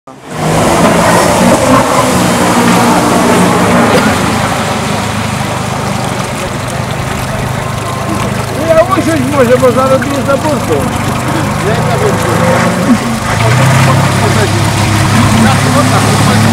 Ja usiąść może, bo zaraz jest na burku. Nie, na burku.